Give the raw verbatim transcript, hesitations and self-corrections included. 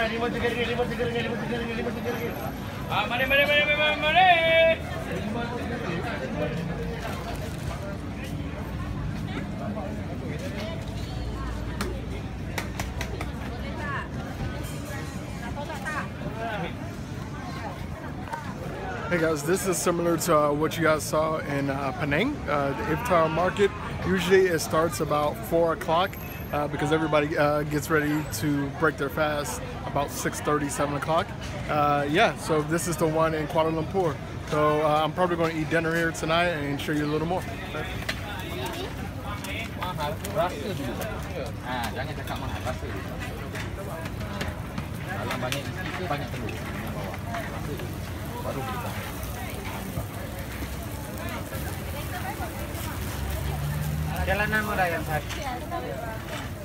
lima tiga ringgit, lima tiga ringgit, lima tiga ringgit, lima tiga ringgit. Ah, mari, mari, mari, mari, mari. Hey guys, this is similar to uh, what you guys saw in uh, Penang, uh, the Iftar market. Usually it starts about four o'clock uh, because everybody uh, gets ready to break their fast about six thirty, seven o'clock. Uh, yeah, so this is the one in Kuala Lumpur. So uh, I'm probably going to eat dinner here tonight and show you a little more. Mahal, rasa dulu. Ah, jangan cakap mahal, rasa dulu. Kalau banyak isi ke banyak telur yang bawah. Rasa dulu. Baru kita. Jalan nama dah yang tadi.